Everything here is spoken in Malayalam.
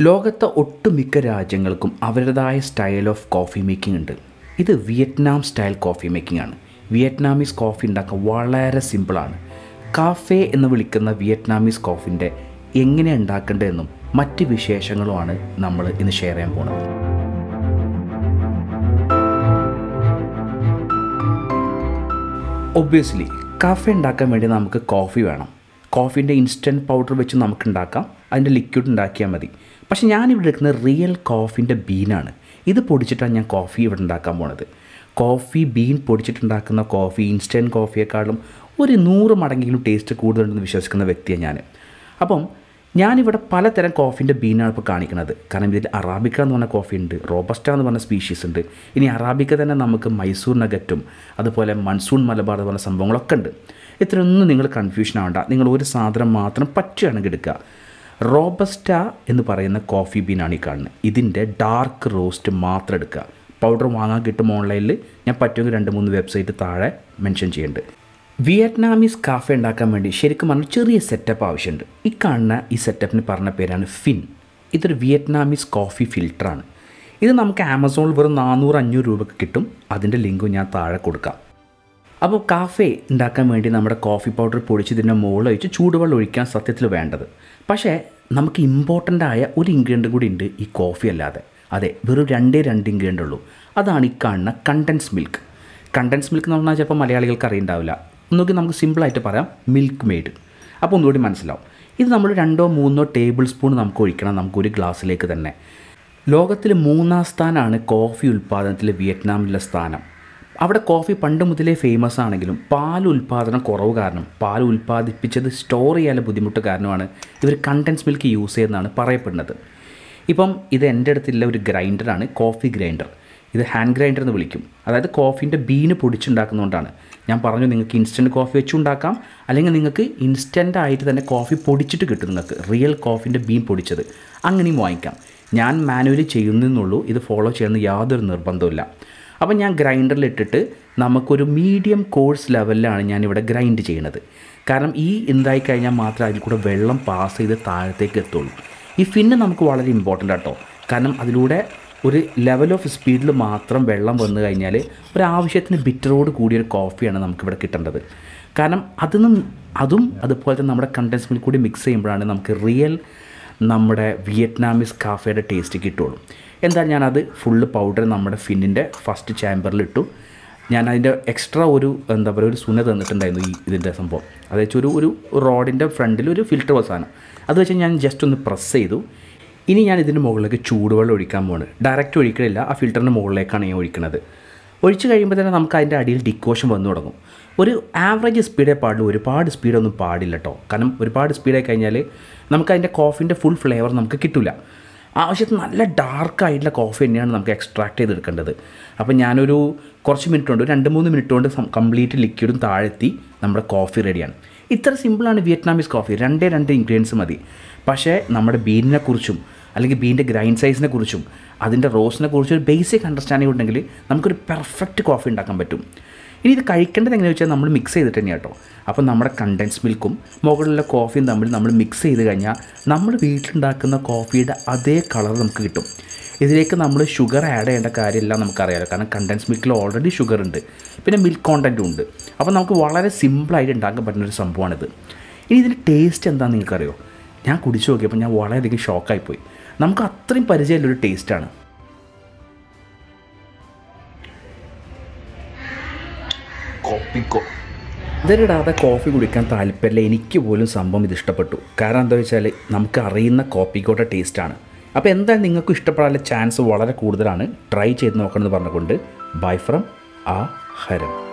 ലോകത്തെ ഒട്ടുമിക്ക രാജ്യങ്ങൾക്കും അവരുടേതായ സ്റ്റൈൽ ഓഫ് കോഫി മേക്കിംഗ് ഉണ്ട്. ഇത് വിയറ്റ്നാം സ്റ്റൈൽ കോഫി മേക്കിംഗ് ആണ്. വിയറ്റ്നാമീസ് കോഫി ഉണ്ടാക്കാൻ വളരെ സിമ്പിളാണ്. കാഫേ എന്ന് വിളിക്കുന്ന വിയറ്റ്നാമീസ് കോഫിൻ്റെ എങ്ങനെ ഉണ്ടാക്കേണ്ടതെന്നും മറ്റ് വിശേഷങ്ങളുമാണ് നമ്മൾ ഇന്ന് ഷെയർ ചെയ്യാൻ പോകുന്നത്. ഒബ്വിയസ്ലി കാഫേ ഉണ്ടാക്കാൻ വേണ്ടി നമുക്ക് കോഫി വേണം. കോഫീൻ്റെ ഇൻസ്റ്റൻറ്റ് പൗഡർ വെച്ച് നമുക്ക് ഉണ്ടാക്കാം, അതിൻ്റെ ലിക്വിഡ് ഉണ്ടാക്കിയാൽ മതി. പക്ഷേ ഞാനിവിടെ എടുക്കുന്നത് റിയൽ കോഫീൻ്റെ ബീനാണ്. ഇത് പൊടിച്ചിട്ടാണ് ഞാൻ കോഫി ഇവിടെ ഉണ്ടാക്കാൻ പോണത്. കോഫി ബീൻ പൊടിച്ചിട്ടുണ്ടാക്കുന്ന കോഫി ഇൻസ്റ്റൻറ്റ് കോഫിയെക്കാളും ഒരു 100 മടങ്ങെങ്കിലും ടേസ്റ്റ് കൂടുതലുണ്ടെന്ന് വിശ്വസിക്കുന്ന വ്യക്തിയാണ് ഞാൻ. അപ്പം ഞാനിവിടെ പലതരം കോഫീൻ്റെ ബീനാണ് ഇപ്പോൾ കാണിക്കുന്നത്. കാരണം ഇതിൽ അറാബിക്ക എന്ന് പറഞ്ഞ കോഫി ഉണ്ട്, റോബസ്റ്റ എന്ന് പറഞ്ഞ സ്പീഷീസ് ഉണ്ട്. ഇനി അറാബിക്ക തന്നെ നമുക്ക് മൈസൂർ നഗറ്റും അതുപോലെ മൺസൂൺ മലബാർ എന്ന് പറഞ്ഞ സംഭവങ്ങളൊക്കെ ഉണ്ട്. ഇത്രയൊന്നും നിങ്ങൾ കൺഫ്യൂഷൻ ആവണ്ട. നിങ്ങൾ ഒരു സാധനം മാത്രം പറ്റുകയാണെങ്കിൽ എടുക്കുക. റോബസ്റ്റ എന്ന് പറയുന്ന കോഫി ബീനാണ് ഈ കാണുന്നത്. ഇതിൻ്റെ ഡാർക്ക് റോസ്റ്റ് മാത്രം എടുക്കുക. പൗഡർ വാങ്ങാൻ കിട്ടും ഓൺലൈനിൽ. ഞാൻ പറ്റുമെങ്കിൽ 2-3 വെബ്സൈറ്റ് താഴെ മെൻഷൻ ചെയ്യുന്നുണ്ട്. വിയറ്റ്നാമീസ് കാഫേ ഉണ്ടാക്കാൻ വേണ്ടി ശരിക്കും പറഞ്ഞാൽ ചെറിയ സെറ്റപ്പ് ആവശ്യമുണ്ട്. ഈ കാണുന്ന ഈ സെറ്റപ്പിന് പറഞ്ഞ പേരാണ് ഫിൻ. ഇതൊരു വിയറ്റ്നാമീസ് കോഫി ഫിൽറ്ററാണ്. ഇത് നമുക്ക് ആമസോണിൽ വെറും 400-500 രൂപയ്ക്ക് കിട്ടും. അതിൻ്റെ ലിങ്കും ഞാൻ താഴെ കൊടുക്കാം. അപ്പോൾ കാഫേ ഉണ്ടാക്കാൻ വേണ്ടി നമ്മുടെ കോഫി പൗഡർ പൊടിച്ച് ഇതിൻ്റെ മുകളിൽ ഒഴിച്ച് ചൂടുവെള്ളം ഒഴിക്കാൻ സത്യത്തിൽ വേണ്ടത്. പക്ഷേ നമുക്ക് ഇമ്പോർട്ടൻ്റ് ആയ ഒരു ഇൻഗ്രീഡിയൻ്റ് കൂടി ഉണ്ട് ഈ കോഫി അല്ലാതെ. അതെ, വെറും 2 ഇൻഗ്രീഡിയൻ്റ് ഉള്ളൂ. അതാണ് ഈ കാണുന്ന കണ്ടൻസ് മിൽക്ക്. കണ്ടൻസ് മിൽക്ക് എന്ന് പറഞ്ഞാൽ ചിലപ്പോൾ മലയാളികൾക്ക് അറിയുണ്ടാവില്ല. ഒന്നുകൂടി നമുക്ക് സിമ്പിളായിട്ട് പറയാം, മിൽക്ക് മെയ്ഡ്. അപ്പോൾ ഒന്നുകൂടി മനസ്സിലാവും. ഇത് നമ്മൾ 2-3 ടേബിൾ സ്പൂൺ നമുക്ക് ഒഴിക്കണം, നമുക്കൊരു ഗ്ലാസ്സിലേക്ക് തന്നെ. ലോകത്തിൽ 3-ാം സ്ഥാനമാണ് കോഫി ഉൽപ്പാദനത്തിൽ വിയറ്റ്നാമിലെ സ്ഥാനം. അവിടെ കോഫി പണ്ട് മുതലേ ഫേമസ് ആണെങ്കിലും പാൽ ഉൽപ്പാദനം കുറവ് കാരണം, പാൽ ഉൽപ്പാദിപ്പിച്ചത് സ്റ്റോർ ചെയ്യാനുള്ള ബുദ്ധിമുട്ട് കാരണമാണ് ഇവർ കണ്ടൻസ് മിൽക്ക് യൂസ് ചെയ്യുന്നതാണ് പറയപ്പെടുന്നത്. ഇപ്പം ഇത് എൻ്റെ അടുത്തുള്ള ഒരു ഗ്രൈൻഡറാണ്, കോഫി ഗ്രൈൻഡർ. ഇത് ഹാൻഡ് ഗ്രൈൻഡർ എന്ന് വിളിക്കും. അതായത് കോഫീൻ്റെ ബീന് പൊടിച്ചുണ്ടാക്കുന്നതുകൊണ്ടാണ്. ഞാൻ പറഞ്ഞു നിങ്ങൾക്ക് ഇൻസ്റ്റൻറ്റ് കോഫി വെച്ചുണ്ടാക്കാം, അല്ലെങ്കിൽ നിങ്ങൾക്ക് ഇൻസ്റ്റൻ്റ് ആയിട്ട് തന്നെ കോഫി പൊടിച്ചിട്ട് കിട്ടും. നിങ്ങൾക്ക് റിയൽ കോഫീൻ്റെ ബീൻ പൊടിച്ചത് അങ്ങനെയും വാങ്ങിക്കാം. ഞാൻ മാനുവലി ചെയ്യുന്നതെന്നുള്ളൂ. ഇത് ഫോളോ ചെയ്യുന്ന യാതൊരു നിർബന്ധമില്ല. അപ്പം ഞാൻ ഗ്രൈൻഡറിലിട്ടിട്ട് നമുക്കൊരു മീഡിയം കോഴ്സ് ലെവലിലാണ് ഞാനിവിടെ ഗ്രൈൻഡ് ചെയ്യുന്നത്. കാരണം ഈ എന്തായി കഴിഞ്ഞാൽ മാത്രമേ അതിൽ കൂടെ വെള്ളം പാസ് ചെയ്ത് താഴത്തേക്ക് എത്തുള്ളൂ. ഈ ഫിന്ന് നമുക്ക് വളരെ ഇമ്പോർട്ടൻ്റ് ആട്ടോ. കാരണം അതിലൂടെ ഒരു ലെവൽ ഓഫ് സ്പീഡിൽ മാത്രം വെള്ളം വന്നു കഴിഞ്ഞാൽ ഒരാവശ്യത്തിന് ബിറ്ററോട് കൂടിയൊരു കോഫിയാണ് നമുക്കിവിടെ കിട്ടേണ്ടത്. കാരണം അതും അതുപോലെ തന്നെ നമ്മുടെ കണ്ടൻസ് മിൽക്ക് കൂടി മിക്സ് ചെയ്യുമ്പോഴാണ് നമുക്ക് റിയൽ നമ്മുടെ വിയറ്റ്നാമീസ് കാഫേയുടെ ടേസ്റ്റ് കിട്ടുള്ളൂ. എന്തായാലും ഞാനത് ഫുള്ള് പൗഡർ നമ്മുടെ ഫിന്നിൻ്റെ ഫസ്റ്റ് ചാമ്പറിലിട്ടു. ഞാനതിൻ്റെ എക്സ്ട്രാ ഒരു സുന തന്നിട്ടുണ്ടായിരുന്നു ഇതിൻ്റെ സംഭവം. അത് വെച്ച് ഒരു റോഡിൻ്റെ ഫ്രണ്ടിൽ ഒരു ഫിൽറ്റർ സാധനം അത് വെച്ച് ഞാൻ ജസ്റ്റ് ഒന്ന് പ്രസ് ചെയ്തു. ഇനി ഞാൻ ഇതിൻ്റെ മുകളിലേക്ക് ചൂടുവെള്ളം ഒഴിക്കാൻ പോകുന്നത്. ഡയറക്റ്റ് ഒഴിക്കണില്ല, ആ ഫിൽറ്ററിൻ്റെ മുകളിലേക്കാണ് ഞാൻ ഒഴിക്കുന്നത്. ഒഴിച്ച് കഴിയുമ്പോൾ തന്നെ നമുക്ക് അതിൻ്റെ അടിയിൽ ഡിക്കോഷൻ വന്നു തുടങ്ങും. ഒരു ആവറേജ് സ്പീഡേ പാടുള്ളൂ, ഒരുപാട് സ്പീഡൊന്നും പാടില്ല കേട്ടോ. കാരണം ഒരുപാട് സ്പീഡായി കഴിഞ്ഞാൽ നമുക്ക് അതിൻ്റെ കോഫീൻ്റെ ഫുൾ ഫ്ലേവർ നമുക്ക് കിട്ടില്ല. ആവശ്യത്തിന് നല്ല ഡാർക്കായിട്ടുള്ള കോഫി തന്നെയാണ് നമുക്ക് എക്സ്ട്രാക്ട് ചെയ്തെടുക്കേണ്ടത്. അപ്പോൾ ഞാനൊരു കുറച്ച് മിനിറ്റ് കൊണ്ട് 2-3 മിനിറ്റ് കൊണ്ട് കംപ്ലീറ്റ് ലിക്വിഡും താഴെത്തി നമ്മുടെ കോഫി റെഡിയാണ്. ഇത്ര സിമ്പിളാണ് വിയറ്റ്നാമീസ് കോഫി. 2 ഇൻഗ്രീഡിയൻസ് മതി. പക്ഷേ നമ്മുടെ ബീനിനെ കുറിച്ചും അല്ലെങ്കിൽ ബീൻ്റെ ഗ്രൈൻഡ് സൈസിനെ കുറിച്ചും അതിൻ്റെ റോസിനെ കുറിച്ചും ഒരു ബേസിക് അണ്ടർസ്റ്റാൻഡിംഗ് ഉണ്ടെങ്കിൽ നമുക്കൊരു പെർഫെക്റ്റ് കോഫി ഉണ്ടാക്കാൻ പറ്റും. ഇനി ഇത് കഴിക്കേണ്ടത് എങ്ങനെയാണെന്ന് വെച്ചാൽ നമ്മൾ മിക്സ് ചെയ്തിട്ട് തന്നെയാണ് കേട്ടോ. അപ്പോൾ നമ്മുടെ കണ്ടൻസ് മിൽക്കും മുകളിലുള്ള കോഫിയും തമ്മിൽ നമ്മൾ മിക്സ് ചെയ്ത് കഴിഞ്ഞാൽ നമ്മൾ വീട്ടിലുണ്ടാക്കുന്ന കോഫിയുടെ അതേ കളർ നമുക്ക് കിട്ടും. ഇതിലേക്ക് നമ്മൾ ഷുഗർ ആഡ് ചെയ്യേണ്ട കാര്യമില്ല, നമുക്കറിയാമല്ലോ. കാരണം കണ്ടൻസ് മിൽക്കിൽ ഓൾറെഡി ഷുഗർ ഉണ്ട്, പിന്നെ മിൽക്ക് കോണ്ടൻറ്റും ഉണ്ട്. അപ്പോൾ നമുക്ക് വളരെ സിമ്പിളായിട്ട് ഉണ്ടാക്കാൻ പറ്റുന്നൊരു സംഭവമാണിത്. ഇനി ഇതിൻ്റെ ടേസ്റ്റ് എന്താണെന്ന് നിങ്ങൾക്കറിയോ? ഞാൻ കുടിച്ചു നോക്കിയപ്പോൾ ഞാൻ വളരെയധികം ഷോക്കായിപ്പോയി. നമുക്ക് അത്രയും പരിചയമുള്ളൊരു ടേസ്റ്റാണ്. കോപ്പിക്കോ ഇതിലിടാതെ കോഫി കുടിക്കാൻ താല്പര്യമില്ല. എനിക്ക് പോലും സംഭവം ഇത് ഇഷ്ടപ്പെട്ടു. കാരണം എന്താ വെച്ചാൽ നമുക്ക് അറിയുന്ന കോപ്പിക്കോയുടെ ടേസ്റ്റാണ്. അപ്പോൾ എന്തായാലും നിങ്ങൾക്ക് ഇഷ്ടപ്പെടാനുള്ള ചാൻസ് വളരെ കൂടുതലാണ്. ട്രൈ ചെയ്ത് നോക്കണമെന്ന് പറഞ്ഞുകൊണ്ട് ബൈ ഫ്രം ആ ഹരം.